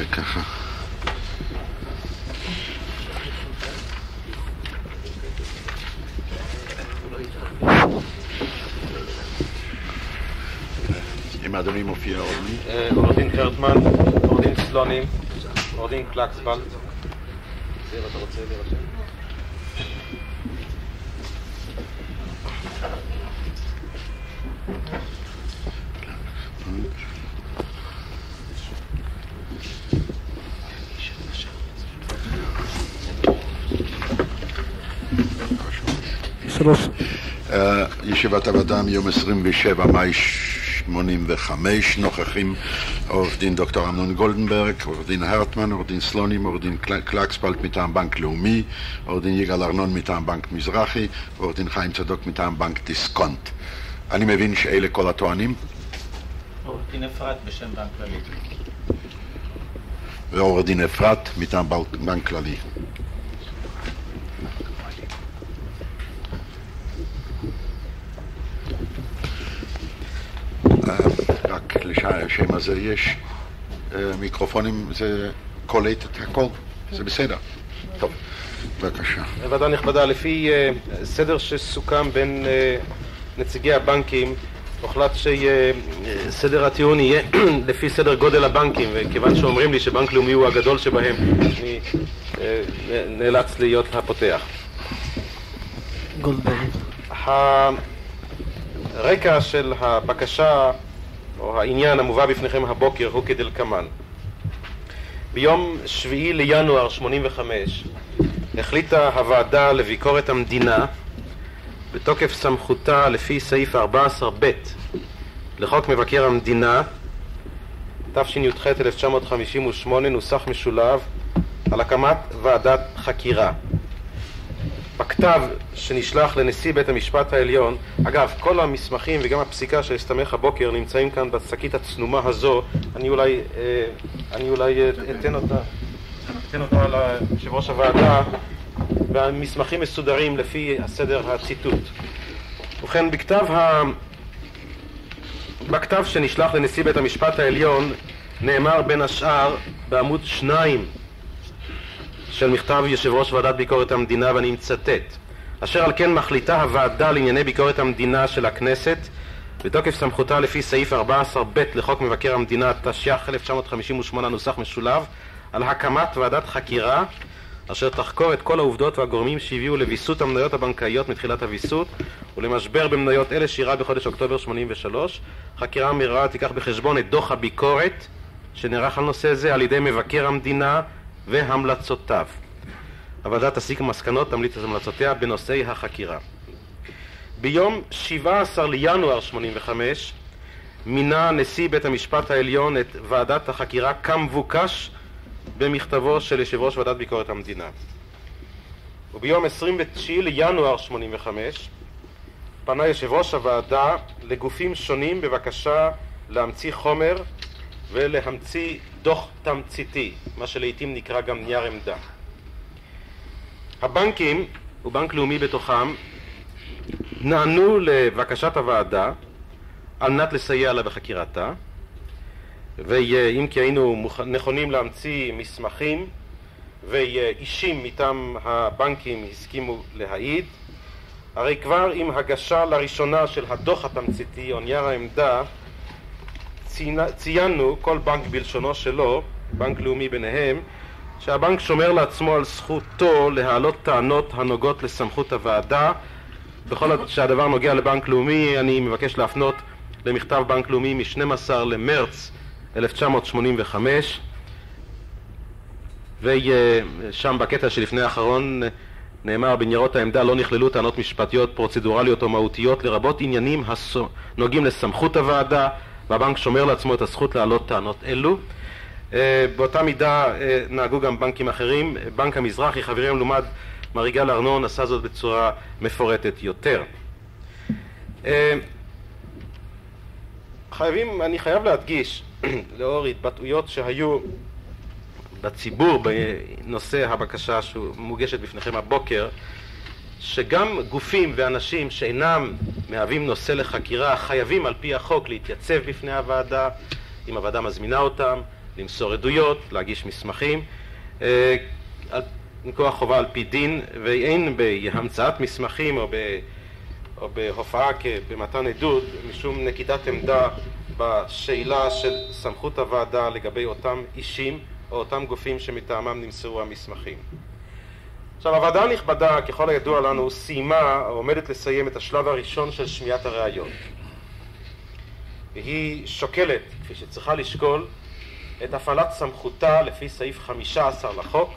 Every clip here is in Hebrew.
ככה. אם אדוני מופיע עוד מי? עורך דין הרטמן, עורך דין סלונים, עורך דין קלקסוולד. זיר, אתה רוצה להירשם? ישיבת הוועדה מיום 27 מאי 85, נוכחים עורך דין דוקטור אמנון גולדנברג, עורך דין הרטמן, עורך דין סלונים, עורך דין קלקסוולד מטעם בנק לאומי, עורך דין יגאל ארנון מטעם בנק מזרחי, עורך דין חיים צדוק מטעם בנק דיסקונט. אני מבין שאלה כל הטוענים? עורך דין אפרת בשם בנק כללי. ועורך דין אפרת מטעם בנק כללי. רק לשם הזה יש מיקרופונים, זה קולט את הכל, זה בסדר. טוב, בבקשה. ועדה נכבדה, לפי סדר שסוכם בין נציגי הבנקים, הוחלט שסדר הטיעון יהיה לפי סדר גודל הבנקים, וכיוון שאומרים לי שבנק לאומי הוא הגדול שבהם, אני נאלץ להיות הפותח. גולדברג. הרקע של הבקשה או העניין המובא בפניכם הבוקר הוא כדלקמן. ביום 7 לינואר 85 החליטה הוועדה לביקורת המדינה בתוקף סמכותה לפי סעיף 14ב לחוק מבקר המדינה תשי"ח 1958 נוסח משולב על הקמת ועדת חקירה. בכתב שנשלח לנשיא בית המשפט העליון, אגב, כל המסמכים וגם הפסיקה שהסתמך הבוקר נמצאים כאן בשקית הצנומה הזו, אני אולי אתן אותה ליושב ראש הוועדה, והמסמכים מסודרים לפי הסדר הציטוט. ובכן, בכתב שנשלח לנשיא בית המשפט העליון נאמר בין השאר בעמוד 2 של מכתב יושב ראש ועדת ביקורת המדינה, ואני מצטט: אשר על כן מחליטה הוועדה לענייני ביקורת המדינה של הכנסת בתוקף סמכותה לפי סעיף 14ב לחוק מבקר המדינה תשי"ח 1958 נוסח משולב על הקמת ועדת חקירה אשר תחקור את כל העובדות והגורמים שהביאו לביסות המניות הבנקאיות מתחילת הביסות ולמשבר במניות אלה שאירע בחודש אוקטובר 83. חקירה מהירה תיקח בחשבון את דוח הביקורת שנערך על נושא זה על ידי מבקר המדינה והמלצותיו. הוועדה תסיק מסקנות, תמליץ את המלצותיה בנושאי החקירה. ביום 17 לינואר 85 מינה נשיא בית המשפט העליון את ועדת החקירה כמבוקש במכתבו של יושב ראש ועדת ביקורת המדינה. וביום 29 לינואר 85 פנה יושב ראש הוועדה לגופים שונים בבקשה להמציא חומר ולהמציא דוח תמציתי, מה שלעיתים נקרא גם נייר עמדה. הבנקים, ובנק לאומי בתוכם, נענו לבקשת הוועדה על מנת לסייע לה בחקירתה, ואם כי היינו נכונים להמציא מסמכים ואישים מטעם הבנקים הסכימו להעיד, הרי כבר עם הגשה לראשונה של הדוח התמציתי או נייר העמדה ציינו, כל בנק בלשונו שלו, בנק לאומי ביניהם, שהבנק שומר לעצמו על זכותו להעלות טענות הנוגעות לסמכות הוועדה. בכל שהדבר נוגע לבנק לאומי, אני מבקש להפנות למכתב בנק לאומי מ-12 למרץ 1985, ושם בקטע שלפני האחרון נאמר: בניירות העמדה לא נכללו טענות משפטיות, פרוצדורליות או מהותיות, לרבות עניינים הנוגעים לסמכות הוועדה, והבנק שומר לעצמו את הזכות להעלות טענות אלו. באותה מידה נהגו גם בנקים אחרים. בנק המזרחי, חברי המלומד מר יגאל ארנון, עשה זאת בצורה מפורטת יותר. אני חייב להדגיש, לאור התבטאויות שהיו בציבור בנושא הבקשה שמוגשת בפניכם הבוקר, שגם גופים ואנשים שאינם מהווים נושא לחקירה חייבים על פי החוק להתייצב בפני הוועדה אם הוועדה מזמינה אותם, למסור עדויות, להגיש מסמכים, מכוח חובה על פי דין, ואין בהמצאת מסמכים או בהופעה במתן עדות משום נקיטת עמדה בשאלה של סמכות הוועדה לגבי אותם אישים או אותם גופים שמטעמם נמסרו המסמכים. עכשיו, הוועדה הנכבדה, ככל הידוע לנו, סיימה או עומדת לסיים את השלב הראשון של שמיעת הראיות. והיא שוקלת, כפי שצריכה לשקול, את הפעלת סמכותה לפי סעיף 15 לחוק,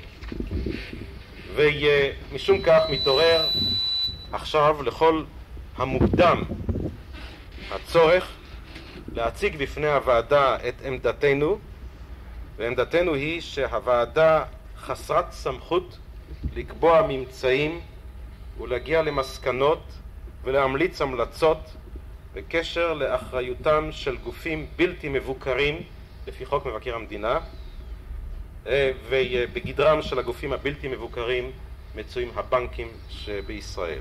ומשום כך מתעורר עכשיו לכל המוקדם הצורך להציג בפני הוועדה את עמדתנו, ועמדתנו היא שהוועדה חסרת סמכות לקבוע ממצאים ולהגיע למסקנות ולהמליץ המלצות בקשר לאחריותם של גופים בלתי מבוקרים לפי חוק מבקר המדינה, ובגדרם של הגופים הבלתי מבוקרים מצויים הבנקים שבישראל.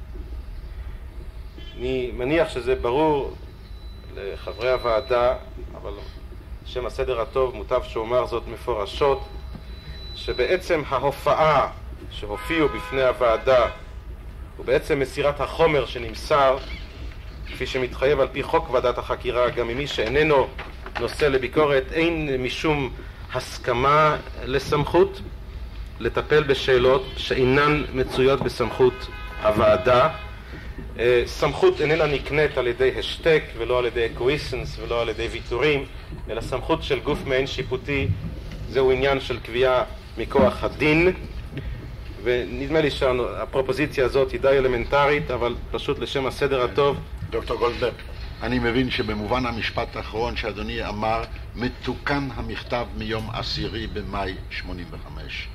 אני מניח שזה ברור לחברי הוועדה, אבל שם הסדר הטוב מוטב שאומר זאת מפורשות, שבעצם ההופעה שהופיעו בפני הוועדה ובעצם מסירת החומר שנמסר, כפי שמתחייב על פי חוק ועדת החקירה, גם ממי שאיננו נושא לביקורת, אין משום הסכמה לסמכות לטפל בשאלות שאינן מצויות בסמכות הוועדה. סמכות איננה נקנית על ידי השתק ולא על ידי אקוויסנס ולא על ידי ויתורים, אלא סמכות של גוף מעין שיפוטי זהו עניין של קביעה מכוח הדין, ונדמה לי שהפרופוזיציה הזאת היא די אלמנטרית, אבל פשוט לשם הסדר הטוב. דוקטור גולדברג, אני מבין שבמובן המשפט האחרון שאדוני אמר, מתוקן המכתב מיום 10 במאי 85.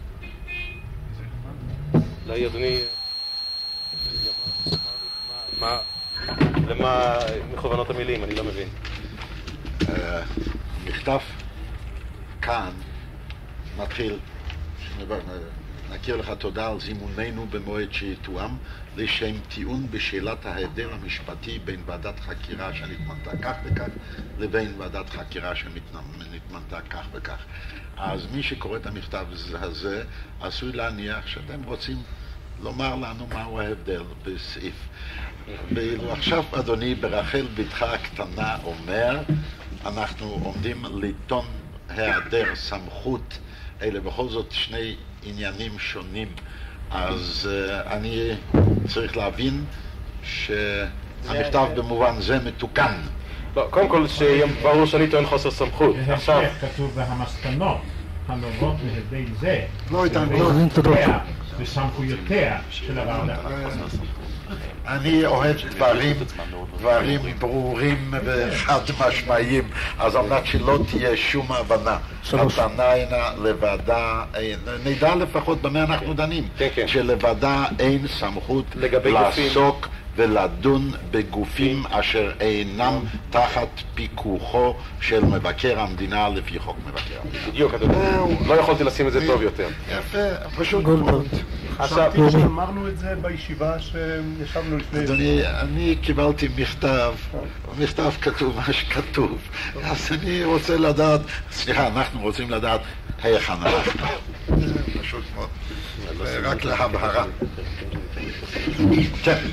אולי אדוני, למה מכוונות המילים? אני לא מבין. מכתב כאן מתחיל, נכיר לך תודה על זימוננו במועד שיתואם לשם טיעון בשאלת ההיעדר המשפטי בין ועדת חקירה שנתמנתה כך וכך לבין ועדת חקירה שנתמנתה כך וכך. אז מי שקורא את המכתב הזה עשוי להניח שאתם רוצים לומר לנו מהו ההבדל בסעיף. ואילו עכשיו אדוני ברחל בתך הקטנה אומר, אנחנו עומדים לטעון היעדר סמכות, אלה בכל זאת שני עניינים שונים. אז אני צריך להבין שהמכתב במובן זה מתוקן. לא, קודם כל ברור שאני טוען חוסר סמכות. עכשיו כתוב והמסקנות הנובעות מהיבט זה לא התענגות וסמכויותיה של הוועדה. אני אוהב דברים ברורים וחד משמעיים, אז על מנת שלא תהיה שום הבנה, הטענה אינה לוועדה, נדע לפחות במה אנחנו דנים, שלוועדה אין סמכות לעסוק ולדון בגופים אשר אינם תחת פיקוחו של מבקר המדינה לפי חוק מבקר המדינה. בדיוק, אדוני. לא יכולתי לשים את זה טוב יותר. יפה, פשוט. חשבתי שאמרנו את זה בישיבה שישבנו לפני... אדוני, אני קיבלתי מכתב כתוב מה שכתוב, אז אני רוצה לדעת, סליחה, אנחנו רוצים לדעת היכן אנחנו. זה פשוט מאוד, רק להבהרה. כן.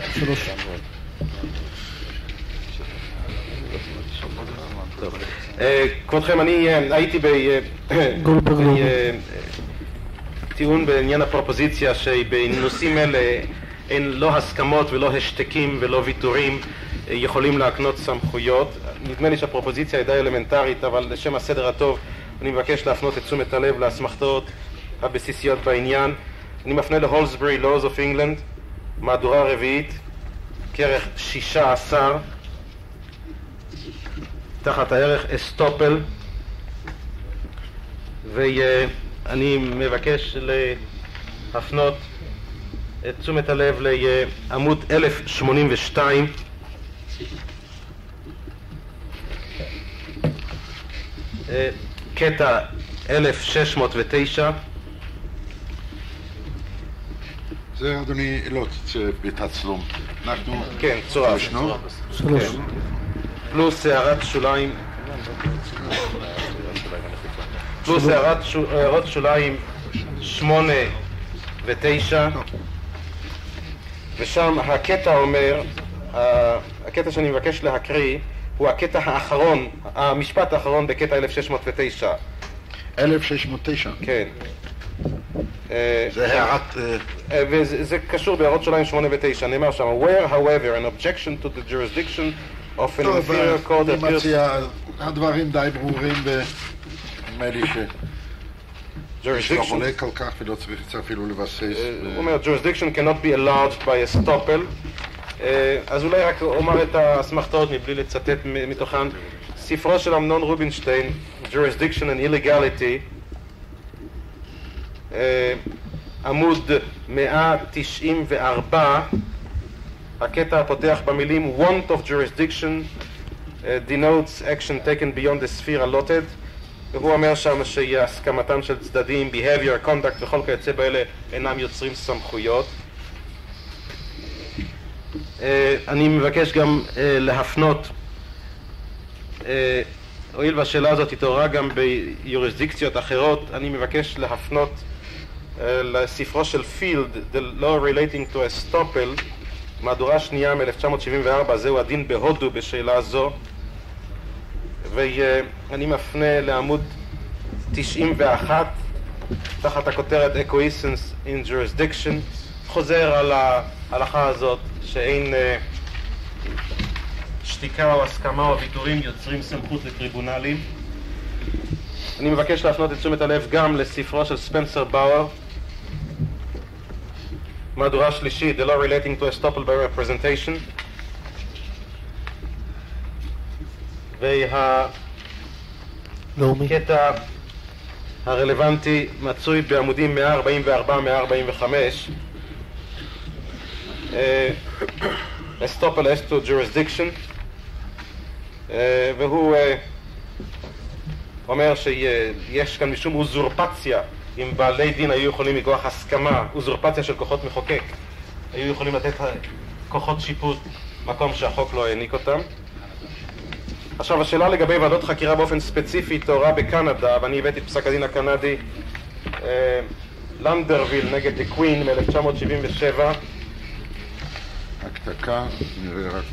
כבודכם, אני הייתי בטיעון בעניין הפרופוזיציה שבנושאים אלה אין לא הסכמות ולא השתקים ולא ויתורים יכולים להקנות סמכויות. נדמה לי שהפרופוזיציה היא די אלמנטרית, אבל לשם הסדר הטוב אני מבקש להפנות את תשומת הלב לאסמכתאות הבסיסיות בעניין. אני מפנה להולסברי, Laws of England, מהדורה רביעית, כרך 16, תחת הערך אסטופל, ואני מבקש להפנות את תשומת הלב לעמוד 1082, קטע 1609. זה אדוני לא בתצלום. אנחנו... כן, צורה. שלוש. פלוס הערת שוליים פלוס הערות שוליים 8 ו-9, ושם הקטע אומר, הקטע שאני מבקש להקריא הוא הקטע האחרון, המשפט האחרון בקטע 1609. 1609? כן. זה הערת... וזה קשור בהערות שוליים 8 ו-9, נאמר שם, where however an objection to the jurisdiction of an inferior court אני appears... מציע, הדברים די ברורים ונדמה לי יש לא חולק כל כך ולא צריך אפילו לבסס. הוא אומר, jurisdiction cannot be enlarged by a estoppel. אז אולי רק אומר את האסמכתאות מבלי לצטט מתוכן. ספרו של אמנון רובינשטיין, Jurisdiction and Illegality, עמוד 194, הקטע הפותח במילים want of jurisdiction denotes action taken beyond the sphere allotted, והוא אומר שם שהסכמתם של צדדים, behavior, conduct וכל כיוצא באלה אינם יוצרים סמכויות. אני מבקש גם להפנות, הואיל והשאלה הזאת התעוררה גם ביוריסדיקציות אחרות, אני מבקש להפנות לספרו של פילד, The Law Relating to Estoppel, מהדורה שנייה מ-1974, זהו הדין בהודו בשאלה זו, ואני מפנה לעמוד 91 תחת הכותרת Acquiescence in Jurisdiction, חוזר על ההלכה הזאת שאין שתיקה או הסכמה או ויתורים יוצרים סמכות לטריבונלים. אני מבקש להפנות את תשומת הלב גם לספרו של ספנסר באואר, מהדורה שלישית, The Law Relating to Estoppel by Representation, והקטע הרלוונטי מצוי בעמודים 144-145, Estoppel as to Jurisdiction, והוא אומר שיש כאן משום אוזורפציה. אם בעלי דין היו יכולים מכוח הסכמה, אוזורפציה של כוחות מחוקק, היו יכולים לתת כוחות שיפוט מקום שהחוק לא העניק אותם. עכשיו השאלה לגבי ועדות חקירה באופן ספציפי התעוררה בקנדה, ואני הבאתי את פסק הדין הקנדי לנדרוויל נגד דה קווין מ-1977. רק דקה, נראה רק.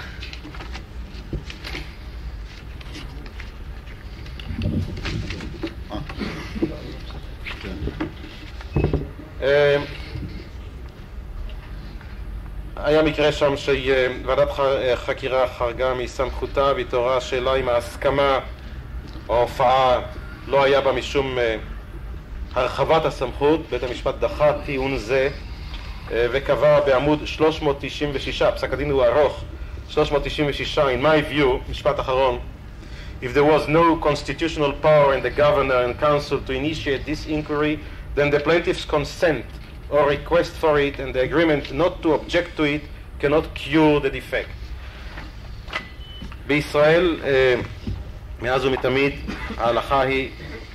היה מקרה שם שוועדת חקירה חרגה מסמכותה והתעוררה השאלה אם ההסכמה או ההופעה לא היה בה משום הרחבת הסמכות. בית המשפט דחה טיעון זה וקבע בעמוד 396, פסק הדין הוא ארוך, 396, in my view, משפט אחרון, if there was no constitutional power in the governor and council to initiate this inquiry, then the plaintiff's consent or request for it and the agreement not to object to it cannot cure the defect. בישראל, מאז ומתמיד, ההלכה היא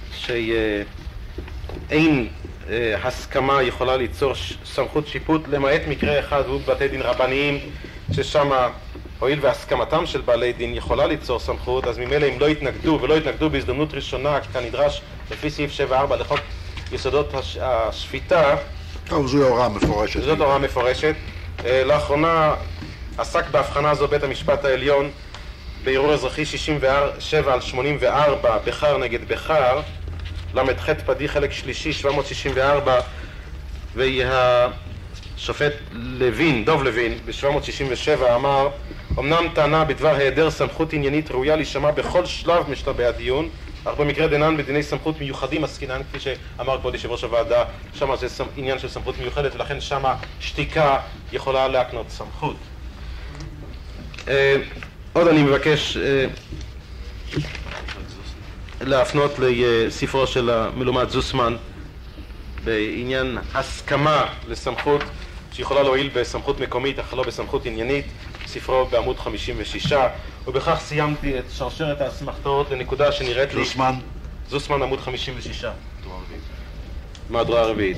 שאין הסכמה יכולה ליצור סמכות שיפוט, למעט מקרה אחד, והוא בתי דין רבניים, ששם הואיל והסכמתם של בעלי דין יכולה ליצור סמכות, אז ממילא הם לא התנגדו, ולא התנגדו בהזדמנות ראשונה, כנדרש לפי סעיף 7-4 לחוק יסודות השפיטה. טוב, זו הוראה מפורשת. זאת הוראה מפורשת. לאחרונה עסק בהבחנה זו בית המשפט העליון בערעור אזרחי 67/84, בחר נגד בחר, למ"ח פדי חלק שלישי 764, והשופט לוין, דוב לוין, ב-767 אמר, אמנם טענה בדבר היעדר סמכות עניינית ראויה להישמע בכל שלב משלבי הדיון, אך במקרה דנן בדיני סמכות מיוחדים עסקינן, כפי שאמר כבוד יושב ראש הוועדה, שמה זה עניין של סמכות מיוחדת, ולכן שמה שתיקה יכולה להקנות סמכות. עוד אני מבקש להפנות לספרו של המלומד זוסמן בעניין הסכמה לסמכות שיכולה להועיל בסמכות מקומית אך לא בסמכות עניינית, ספרו בעמוד 56, ובכך סיימתי את שרשרת האסמכתאות לנקודה שנראית לי... זוסמן עמוד 56, מהדורה הרביעית.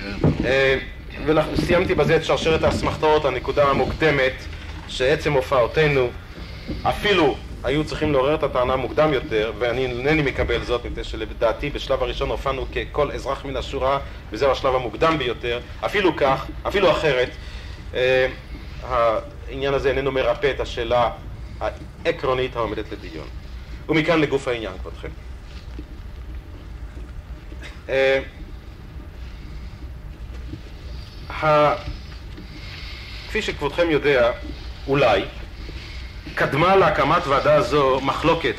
וסיימתי בזה את שרשרת האסמכתאות, הנקודה המוקדמת שעצם הופעותינו, אפילו היו צריכים לעורר את הטענה מוקדם יותר, ואני אינני מקבל זאת, מפני שלדעתי בשלב הראשון הופענו ככל אזרח מן השורה, וזהו השלב המוקדם ביותר. אפילו כך, אפילו אחרת, העניין הזה איננו מרפא את השאלה העקרונית העומדת לדיון. ומכאן לגוף העניין, כבודכם. כפי שכבודכם יודע, אולי, קדמה להקמת ועדה זו מחלוקת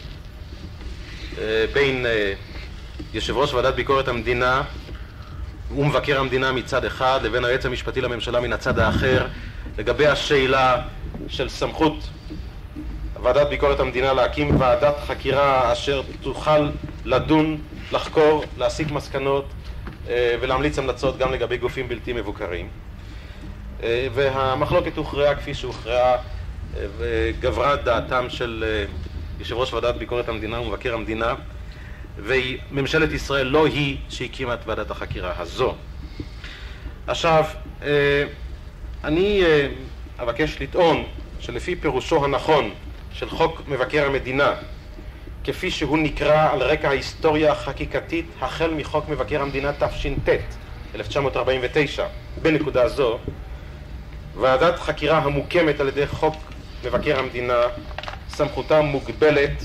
בין יושב ראש ועדת ביקורת המדינה ומבקר המדינה מצד אחד לבין היועץ המשפטי לממשלה מן הצד האחר לגבי השאלה של סמכות ועדת ביקורת המדינה להקים ועדת חקירה אשר תוכל לדון, לחקור, להסיק מסקנות ולהמליץ המלצות גם לגבי גופים בלתי מבוקרים. והמחלוקת הוכרעה כפי שהוכרעה וגברה דעתם של יושב ראש ועדת ביקורת המדינה ומבקר המדינה, וממשלת ישראל לא היא שהקימה את ועדת החקירה הזו. עכשיו, אני אבקש לטעון שלפי פירושו הנכון של חוק מבקר המדינה, כפי שהוא נקרא על רקע ההיסטוריה החקיקתית החל מחוק מבקר המדינה תש"ט 1949, בנקודה זו, ועדת חקירה המוקמת על ידי חוק מבקר המדינה סמכותה מוגבלת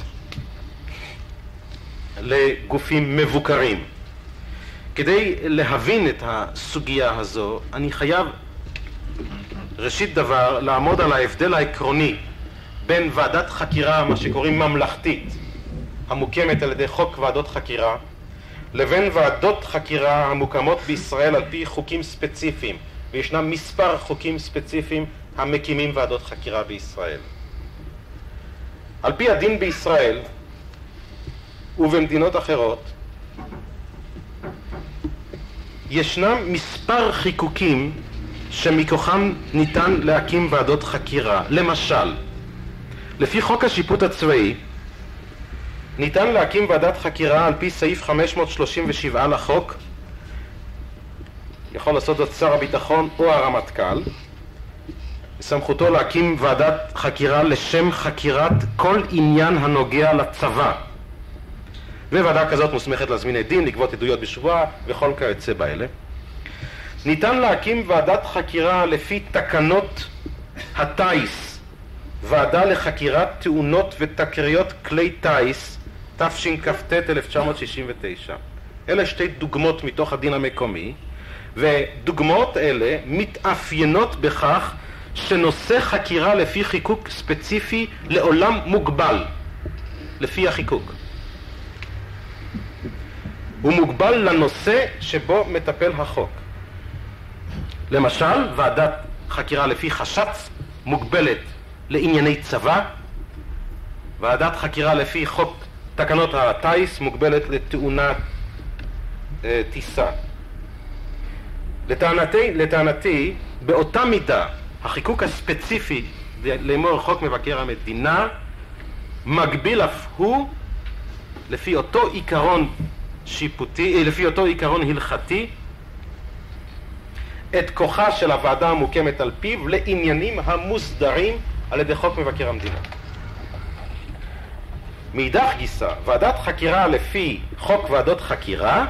לגופים מבוקרים. כדי להבין את הסוגיה הזו, אני חייב ראשית דבר לעמוד על ההבדל העקרוני בין ועדת חקירה, מה שקוראים ממלכתית, המוקמת על ידי חוק ועדות חקירה, לבין ועדות חקירה המוקמות בישראל על פי חוקים ספציפיים, וישנם מספר חוקים ספציפיים המקימים ועדות חקירה בישראל. על פי הדין בישראל ובמדינות אחרות ישנם מספר חיקוקים שמכוחם ניתן להקים ועדות חקירה. למשל, לפי חוק השיפוט הצבאי ניתן להקים ועדת חקירה על פי סעיף 537 לחוק. יכול לעשות זאת שר הביטחון או הרמטכ"ל. סמכותו להקים ועדת חקירה לשם חקירת כל עניין הנוגע לצבא. וועדה כזאת מוסמכת להזמין עדים, לגבות עדויות בשבועה וכל כיוצא באלה. ניתן להקים ועדת חקירה לפי תקנות הטייס, ועדה לחקירת תאונות ותקריות כלי טייס, תשכ"ט 1969. אלה שתי דוגמאות מתוך הדין המקומי, ודוגמאות אלה מתאפיינות בכך שנושא חקירה לפי חיקוק ספציפי לעולם מוגבל, לפי החיקוק. הוא מוגבל לנושא שבו מטפל החוק. למשל, ועדת חקירה לפי חש"צ מוגבלת לענייני צבא, ועדת חקירה לפי חוק תקנות הטייס מוגבלת לתאונת טיסה. לטענתי, באותה מידה, החיקוק הספציפי לאמור חוק מבקר המדינה מגביל אף הוא לפי אותו עיקרון שיפוטי, לפי אותו עיקרון הלכתי, את כוחה של הוועדה המוקמת על פיו לעניינים המוסדרים על ידי חוק מבקר המדינה. מאידך גיסא, ועדת חקירה לפי חוק ועדות חקירה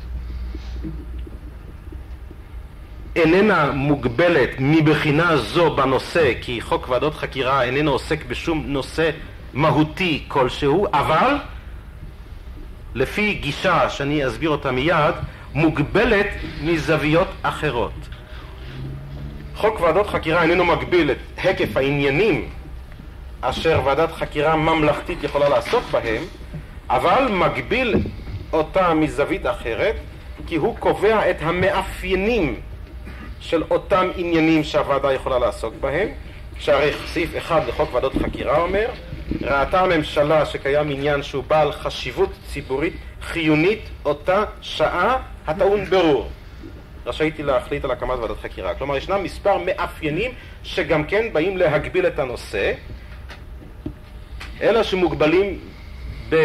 איננה מוגבלת מבחינה זו בנושא, כי חוק ועדות חקירה איננו עוסק בשום נושא מהותי כלשהו, אבל לפי גישה שאני אסביר אותה מיד, מוגבלת מזוויות אחרות. חוק ועדות חקירה איננו מגביל את היקף העניינים אשר ועדת חקירה ממלכתית יכולה לעסוק בהם, אבל מגביל אותה מזווית אחרת, כי הוא קובע את המאפיינים של אותם עניינים שהוועדה יכולה לעסוק בהם. שהרי סעיף 1 לחוק ועדות חקירה אומר, ראתה הממשלה שקיים עניין שהוא בעל חשיבות ציבורית חיונית אותה שעה הטעון ברור, רשאיתי להחליט על הקמת ועדת חקירה. כלומר, ישנם מספר מאפיינים שגם כן באים להגביל את הנושא, אלא שמוגבלים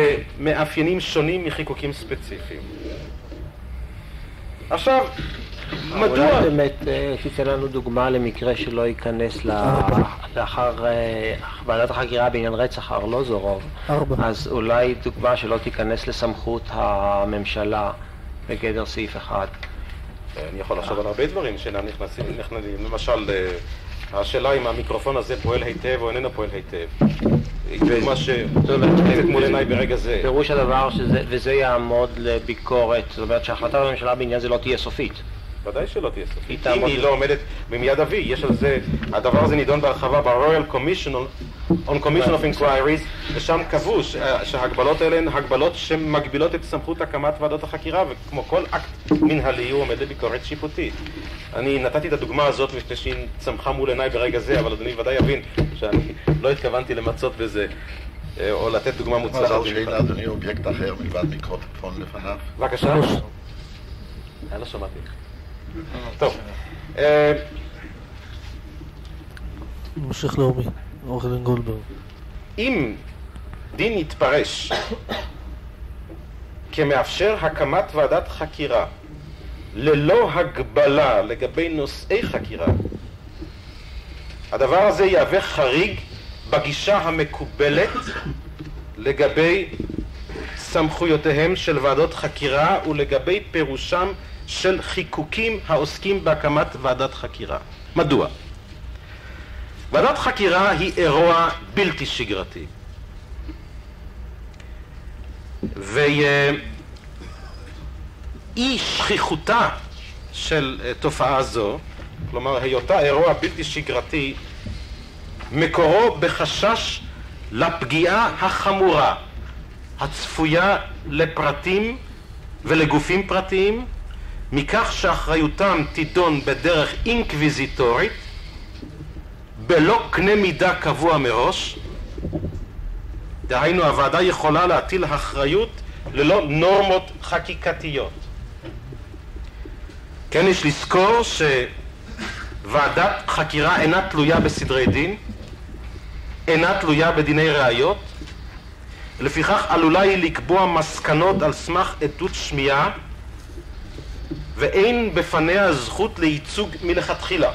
במאפיינים שונים מחיקוקים ספציפיים. עכשיו, מדוע? אולי באמת תיתן לנו דוגמה למקרה שלא ייכנס לאחר ועדת החקירה בעניין רצח ארלוזורוב. אז אולי דוגמה שלא תיכנס לסמכות הממשלה בגדר סעיף 1. אני יכול לחשוב על הרבה דברים שאינם נכנסים. למשל, השאלה אם המיקרופון הזה פועל היטב או איננו פועל היטב. מה שתקפת מול עיניי ברגע זה. פירוש הדבר וזה יעמוד לביקורת, זאת אומרת שההחלטת הממשלה בעניין זה לא תהיה סופית. ודאי שלא תהיה סופית. אם היא לא עומדת במיד אבי, יש על זה, הדבר הזה נידון בהרחבה ב-Royal Commission of Inquiries, ושם קבעו שההגבלות האלה הן הגבלות שמגבילות את סמכות הקמת ועדות החקירה, וכמו כל אקט מנהלי הוא עומד לביקורת שיפוטית. אני נתתי את הדוגמה הזאת מפני שהיא צמחה מול עיניי ברגע זה, אבל אדוני ודאי יבין שאני לא התכוונתי למצות בזה, או לתת דוגמה מוצלחת. מזל שאין אדוני אובייקט אחר מלבד מיקרופון לפניו. בבקשה. לא שמעתי. טוב. מושך לאומי, עורך דין גולדברג. אם דין יתפרש כמאפשר הקמת ועדת חקירה ללא הגבלה לגבי נושאי חקירה, הדבר הזה יהווה חריג בגישה המקובלת לגבי סמכויותיהם של ועדות חקירה ולגבי פירושם של חיקוקים העוסקים בהקמת ועדת חקירה. מדוע? ועדת חקירה היא אירוע בלתי שגרתי. ואי שכיחותה של תופעה זו, כלומר היותה אירוע בלתי שגרתי, מקורו בחשש לפגיעה החמורה הצפויה לפרטים ולגופים פרטיים, מכך שאחריותם תידון בדרך אינקוויזיטורית, בלא קנה מידה קבוע מראש. דהיינו, הוועדה יכולה להטיל אחריות ללא נורמות חקיקתיות. כן, יש לזכור שוועדת חקירה אינה תלויה בסדרי דין, אינה תלויה בדיני ראיות, לפיכך עלולה היא לקבוע מסקנות על סמך עדות שמיעה, ואין בפניה זכות לייצוג מלכתחילה.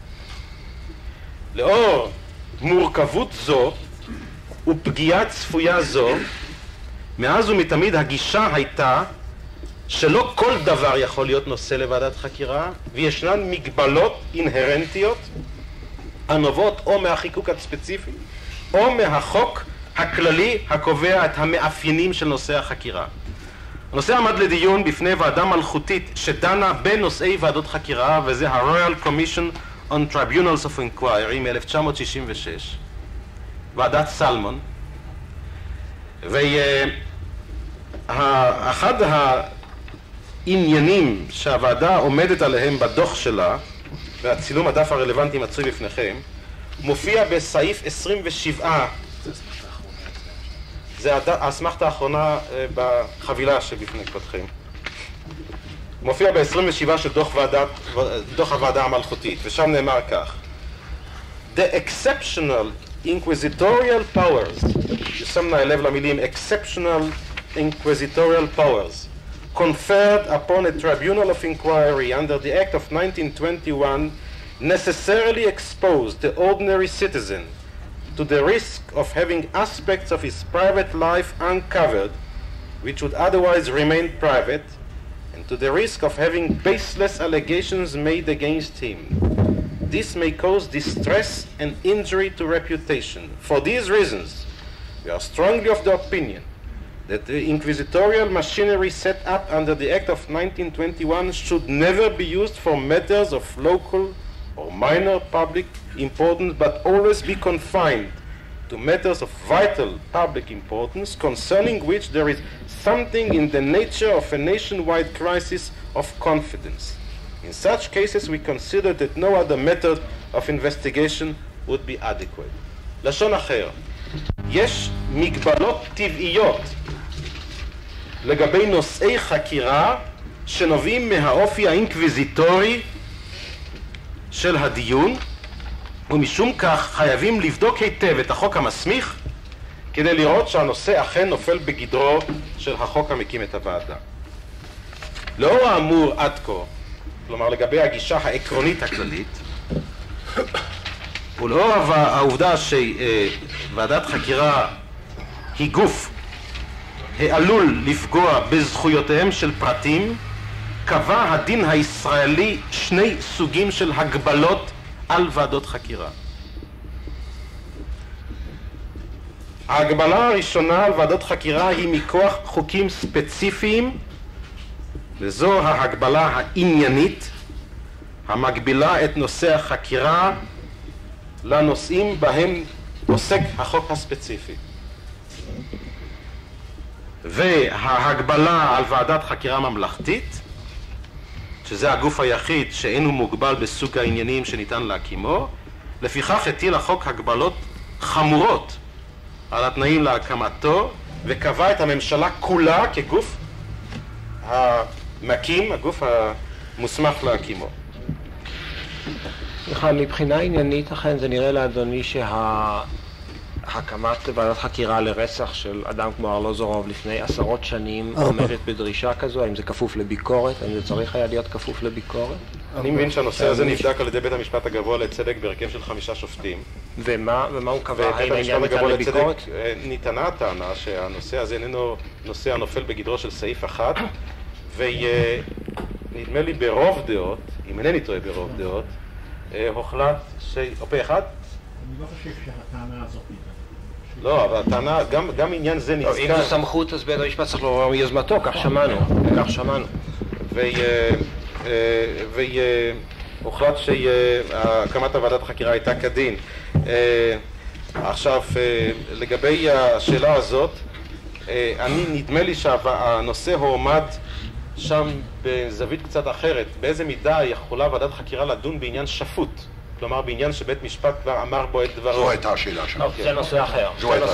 לאור מורכבות זו ופגיעה צפויה זו, מאז ומתמיד הגישה הייתה שלא כל דבר יכול להיות נושא לוועדת חקירה, וישנן מגבלות אינהרנטיות הנובעות או מהחיקוק הספציפי או מהחוק הכללי הקובע את המאפיינים של נושא החקירה. הנושא עמד לדיון בפני ועדה מלכותית שדנה בנושאי ועדות חקירה, וזה ה-Royal Commission on Tribunals of Inquiry מ-1966, ועדת סלמון. ואחד העניינים שהוועדה עומדת עליהם בדוח שלה, והצילום הדף הרלוונטי מצוי בפניכם, מופיע בסעיף 27, זה האסמכתה האחרונה בחבילה שבפני כבודכם. מופיע ב-27 של דוח הוועדה המלכותית, ושם נאמר כך: The exceptional inquisitorial powers, ששמנה לב למילים exceptional inquisitorial powers, conferred upon a tribunal of inquiry under the Act of 1921 necessarily expose the ordinary citizen to the risk of having aspects of his private life uncovered which would otherwise remain private, and to the risk of having baseless allegations made against him. This may cause distress and injury to reputation. For these reasons, we are strongly of the opinion that the inquisitorial machinery set up under the Act of 1921 should never be used for matters of local or minor public importance, but always be confined to matters of vital public importance, concerning which there is something in the nature of a nationwide crisis of confidence. In such cases we consider that no other method of investigation would be adequate. לשון אחר, יש מגבלות טבעיות לגבי נושאי חקירה שנובעים מהאופי האינקוויזיטורי של הדיון, ומשום כך חייבים לבדוק היטב את החוק המסמיך כדי לראות שהנושא אכן נופל בגדרו של החוק המקים את הוועדה. לאור האמור עד כה, כלומר לגבי הגישה העקרונית הכללית, ולאור העובדה שוועדת חקירה היא גוף העלול לפגוע בזכויותיהם של פרטים, קבע הדין הישראלי שני סוגים של הגבלות על ועדות חקירה. ההגבלה הראשונה על ועדות חקירה היא מכוח חוקים ספציפיים, וזו ההגבלה העניינית המגבילה את נושא החקירה לנושאים בהם עוסק החוק הספציפי. וההגבלה על ועדת חקירה ממלכתית, שזה הגוף היחיד שאינו מוגבל בסוג העניינים שניתן להקימו, לפיכך הטיל החוק הגבלות חמורות על התנאים להקמתו, וקבע את הממשלה כולה כגוף המקים, הגוף המוסמך להקימו. מבחינה עניינית אכן זה נראה לאדוני הקמת ועדת חקירה לרצח של אדם כמו ארלוזורוב לפני עשרות שנים עומדת בדרישה כזו? האם זה כפוף לביקורת? האם זה צריך היה להיות כפוף לביקורת? אני מבין שהנושא הזה נבדק על ידי בית המשפט הגבוה לצדק בהרכב של 5 שופטים. ומה הוא קבע? ובית המשפט הגבוה לצדק ניתנה הטענה שהנושא הזה איננו נושא הנופל בגדרו של סעיף 1, ונדמה לי ברוב דעות, אם אינני טועה ברוב דעות, הוחלט או פה אחד? אני לא חושב שהטענה הזאת ניתנה. לא, אבל הטענה, גם עניין זה נזכר. אם זו סמכות, אז בית המשפט צריך לומר מיוזמתו, כך שמענו. והוחלט שהקמת הוועדת החקירה הייתה כדין. עכשיו, לגבי השאלה הזאת, נדמה לי שהנושא הועמד שם בזווית קצת אחרת. באיזה מידה יכולה ועדת חקירה לדון בעניין שפוט? כלומר, בעניין שבית משפט כבר אמר בו את דברו. זו הייתה השאלה שם. זה נושא אחר.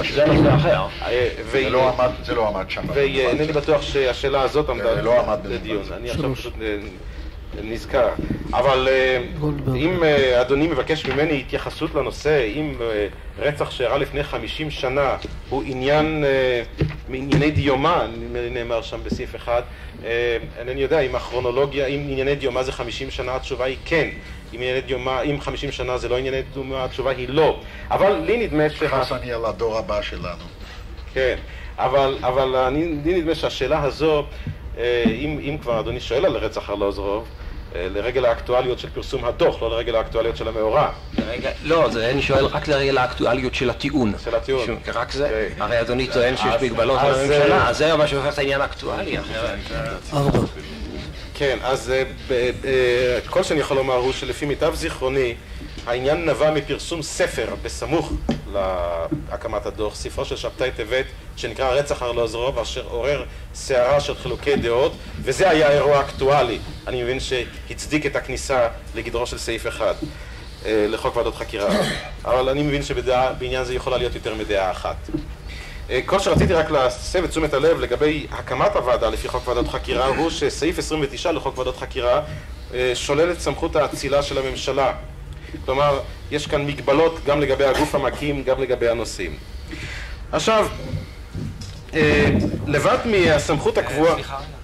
זה לא עמד שם. ואינני בטוח שהשאלה הזאת עמדה לדיון. אני עכשיו פשוט נזכר. אבל אם אדוני מבקש ממני התייחסות לנושא, אם רצח שאירע לפני 50 שנה הוא מענייני דיומה, נאמר שם בסעיף 1, אינני יודע אם הכרונולוגיה, אם ענייני דיומה זה 50 שנה, התשובה היא כן. אם 50 שנה זה לא ענייני דיומה, התשובה היא לא. אבל לי נדמה חס אני על הדור הבא שלנו. כן, אבל לי נדמה שהשאלה הזו, אם כבר אדוני שואל על רצח ארלוזורוב, לרגל האקטואליות של פרסום הדוח, לא לרגל האקטואליות של המאורע. לא, אני שואל רק לרגל האקטואליות של הטיעון. של הטיעון. רק זה. הרי אדוני טוען שיש מגבלות על הממשלה, אז זה מה שהופך את העניין האקטואלי. 4. כן, אז כל שאני יכול לומר הוא שלפי מיטב זיכרוני, העניין נבע מפרסום ספר בסמוך להקמת הדוח, ספרו של שבתאי טבת, שנקרא רצח ארלוזורוב, אשר עורר סערה של חילוקי דעות, וזה היה אירוע אקטואלי. אני מבין שהצדיק את הכניסה לגדרו של סעיף 1 לחוק ועדות חקירה, אבל אני מבין שבעניין זה יכולה להיות יותר מדעה אחת. כל שרציתי רק להסב את תשומת הלב לגבי הקמת הוועדה לפי חוק ועדות חקירה הוא שסעיף 29 לחוק ועדות חקירה שולל את סמכות האצילה של הממשלה. כלומר, יש כאן מגבלות גם לגבי הגוף המקים, גם לגבי הנושאים. עכשיו, לבד מהסמכות הקבועה... סליחה.